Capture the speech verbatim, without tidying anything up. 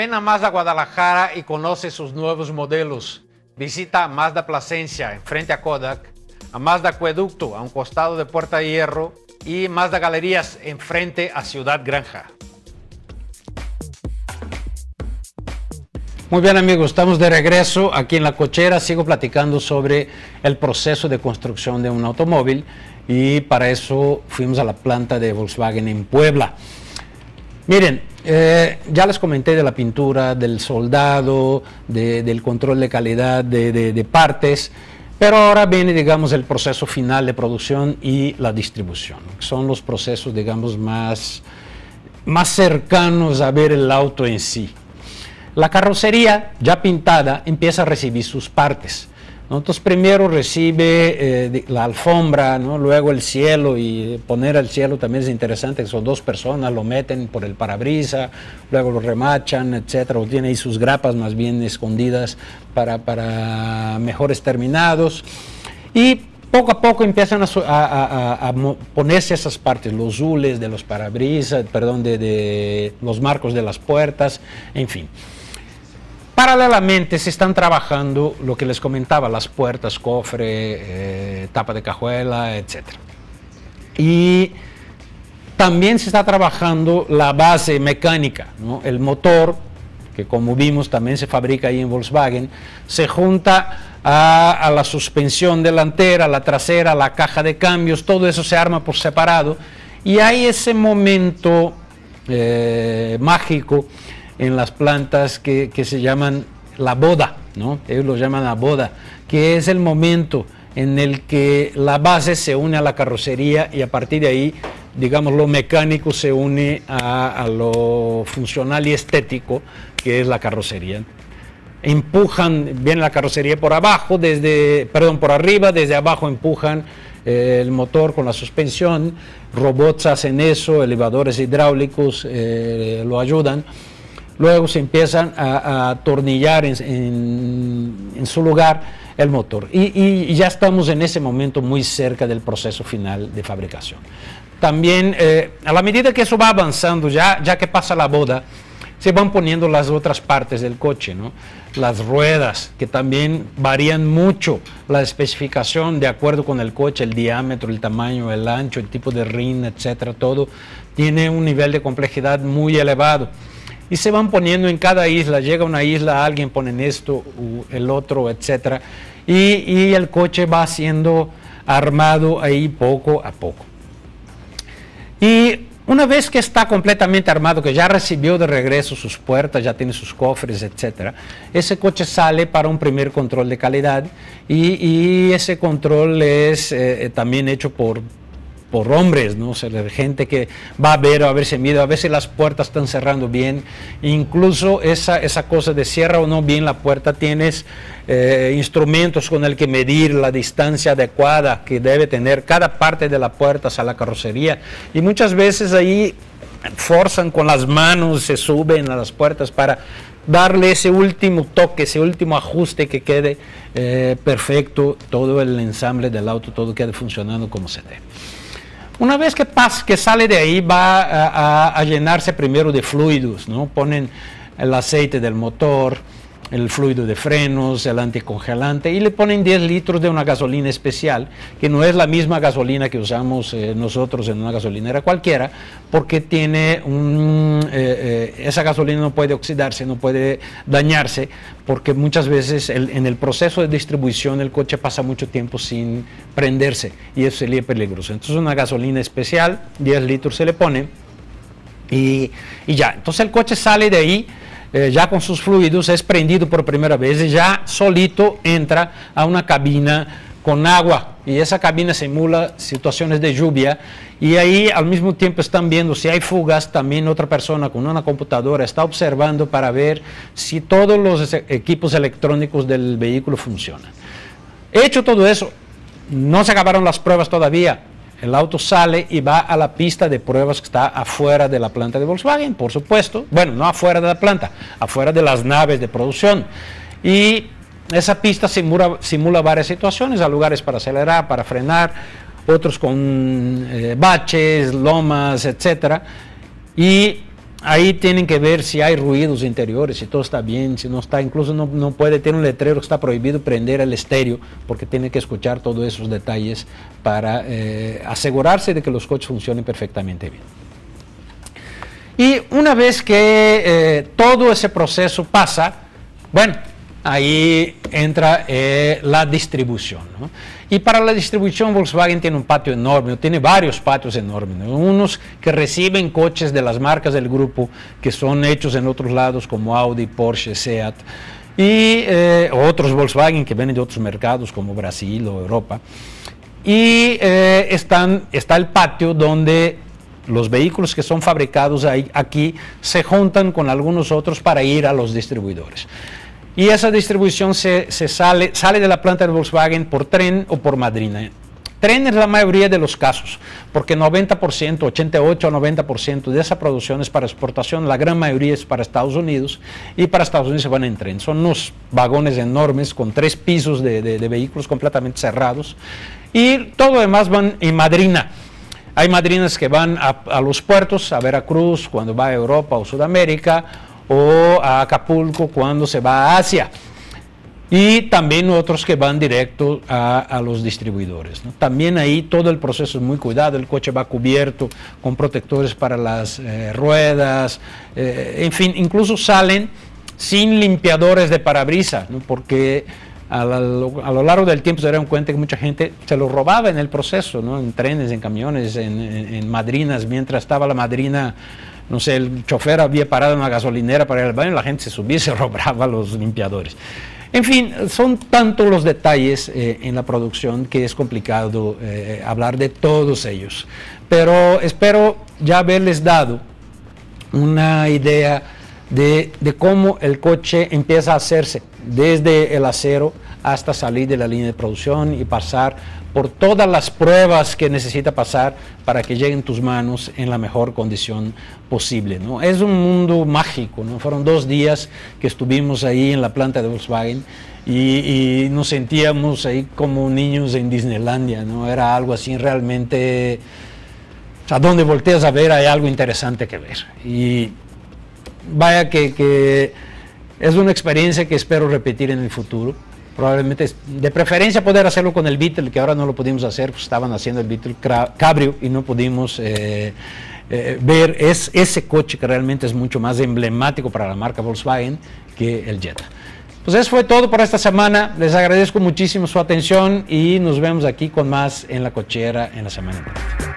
Ven a Mazda Guadalajara y conoce sus nuevos modelos. Visita a Mazda Plasencia, enfrente a Kodak, a Mazda Acueducto, a un costado de Puerta de Hierro, y Mazda Galerías, enfrente a Ciudad Granja. Muy bien, amigos, estamos de regreso aquí en La Cochera. Sigo platicando sobre el proceso de construcción de un automóvil y para eso fuimos a la planta de Volkswagen en Puebla. Miren, eh, ya les comenté de la pintura, del soldado, de, del control de calidad de, de, de partes, pero ahora viene, digamos, el proceso final de producción y la distribución. Son los procesos, digamos, más, más cercanos a ver el auto en sí. La carrocería ya pintada empieza a recibir sus partes, ¿no? Entonces primero recibe eh, la alfombra, ¿no? Luego el cielo, y poner el cielo también es interesante, que son dos personas, lo meten por el parabrisas, luego lo remachan, etcétera, o tiene ahí sus grapas más bien escondidas para, para mejores terminados, y poco a poco empiezan a, a, a, a ponerse esas partes, los zules de los parabrisas, perdón, de, de los marcos de las puertas, en fin. Paralelamente se están trabajando lo que les comentaba, las puertas, cofre, eh, tapa de cajuela, etcétera. Y también se está trabajando la base mecánica, ¿no? El motor, que como vimos también se fabrica ahí en Volkswagen, se junta a, a la suspensión delantera, la trasera, la caja de cambios, todo eso se arma por separado, y hay ese momento eh, mágico en las plantas que, que se llaman la boda, ¿no? Ellos lo llaman la boda, que es el momento en el que la base se une a la carrocería y a partir de ahí, digamos, lo mecánico se une a, a lo funcional y estético, que es la carrocería. Empujan, viene la carrocería por abajo, desde, perdón, por arriba, desde abajo empujan eh, el motor con la suspensión, robots hacen eso, elevadores hidráulicos eh, lo ayudan. Luego se empiezan a, a atornillar en, en, en su lugar el motor. Y, y, y ya estamos en ese momento muy cerca del proceso final de fabricación. También, eh, a la medida que eso va avanzando, ya, ya que pasa la boda, se van poniendo las otras partes del coche, ¿no? Las ruedas, que también varían mucho la especificación de acuerdo con el coche, el diámetro, el tamaño, el ancho, el tipo de rin, etcétera. Todo tiene un nivel de complejidad muy elevado. Y se van poniendo en cada isla, llega a una isla, alguien pone esto, el otro, etcétera. Y, y el coche va siendo armado ahí poco a poco. Y una vez que está completamente armado, que ya recibió de regreso sus puertas, ya tiene sus cofres, etcétera, ese coche sale para un primer control de calidad y, y ese control es eh, también hecho por... por hombres, ¿no? O sea, gente que va a ver, a ver si mide, a ver si las puertas están cerrando bien, incluso esa, esa cosa de cierra o no bien la puerta, tienes eh, instrumentos con el que medir la distancia adecuada que debe tener cada parte de la puerta hacia la carrocería, y muchas veces ahí forzan con las manos, se suben a las puertas para darle ese último toque, ese último ajuste que quede eh, perfecto, todo el ensamble del auto, todo quede funcionando como se debe. Una vez que, pasa, que sale de ahí va a, a, a llenarse primero de fluidos, ¿no? Ponen el aceite del motor, el fluido de frenos, el anticongelante y le ponen diez litros de una gasolina especial, que no es la misma gasolina que usamos eh, nosotros en una gasolinera cualquiera, porque tiene un, eh, eh, esa gasolina no puede oxidarse, no puede dañarse, porque muchas veces el, en el proceso de distribución el coche pasa mucho tiempo sin prenderse y eso sería peligroso. Entonces una gasolina especial, diez litros se le pone y, y ya. Entonces el coche sale de ahí eh, ya con sus fluidos, es prendido por primera vez y ya solito entra a una cabina con agua, y esa cabina simula situaciones de lluvia, y ahí al mismo tiempo están viendo si hay fugas. También otra persona con una computadora está observando para ver si todos los equipos electrónicos del vehículo funcionan. Hecho todo eso, no se acabaron las pruebas todavía. El auto sale y va a la pista de pruebas que está afuera de la planta de Volkswagen, por supuesto. Bueno, no afuera de la planta, afuera de las naves de producción. Y esa pista simula, simula varias situaciones, hay lugares para acelerar, para frenar, otros con eh, baches, lomas, etcétera. Y ahí tienen que ver si hay ruidos interiores, si todo está bien, si no está, incluso no, no puede, tiene un letrero que está prohibido prender el estéreo, porque tiene que escuchar todos esos detalles para eh, asegurarse de que los coches funcionen perfectamente bien. Y una vez que eh, todo ese proceso pasa, bueno, ahí entra eh, la distribución, ¿no? Y para la distribución Volkswagen tiene un patio enorme, tiene varios patios enormes, ¿no? Unos que reciben coches de las marcas del grupo que son hechos en otros lados como Audi, Porsche, Seat, y eh, otros Volkswagen que vienen de otros mercados como Brasil o Europa. Y eh, están, está el patio donde los vehículos que son fabricados ahí, aquí se juntan con algunos otros para ir a los distribuidores. Y esa distribución se, se sale, sale de la planta de Volkswagen por tren o por madrina. Tren es la mayoría de los casos, porque noventa por ciento, ochenta y ocho a noventa por ciento de esa producción es para exportación, la gran mayoría es para Estados Unidos, y para Estados Unidos se van en tren. Son unos vagones enormes con tres pisos de, de, de vehículos completamente cerrados, y todo lo demás van en madrina. Hay madrinas que van a, a los puertos, a Veracruz, cuando va a Europa o Sudamérica, o a Acapulco cuando se va a Asia, y también otros que van directo a, a los distribuidores, ¿no? También ahí todo el proceso es muy cuidado, el coche va cubierto con protectores para las eh, ruedas, eh, en fin, incluso salen sin limpiadores de parabrisas, ¿no? Porque a lo, a lo largo del tiempo se dieron cuenta que mucha gente se lo robaba en el proceso, ¿no? En trenes, en camiones, en, en, en madrinas, mientras estaba la madrina. No sé, el chofer había parado en una gasolinera para ir al baño, la gente se subía y se robaba los limpiadores. En fin, son tantos los detalles eh, en la producción que es complicado eh, hablar de todos ellos. Pero espero ya haberles dado una idea de, de cómo el coche empieza a hacerse desde el acero hasta salir de la línea de producción y pasar por todas las pruebas que necesita pasar para que llegue en tus manos en la mejor condición posible, ¿no? Es un mundo mágico, ¿no? Fueron dos días que estuvimos ahí en la planta de Volkswagen y, y nos sentíamos ahí como niños en Disneylandia, ¿no? Era algo así realmente, o sea, donde volteas a ver hay algo interesante que ver. Y vaya que, que es una experiencia que espero repetir en el futuro. Probablemente, de preferencia poder hacerlo con el Beetle, que ahora no lo pudimos hacer, pues estaban haciendo el Beetle Cabrio y no pudimos eh, eh, ver es, ese coche que realmente es mucho más emblemático para la marca Volkswagen que el Jetta. Pues eso fue todo por esta semana, les agradezco muchísimo su atención y nos vemos aquí con más en La Cochera en la semana.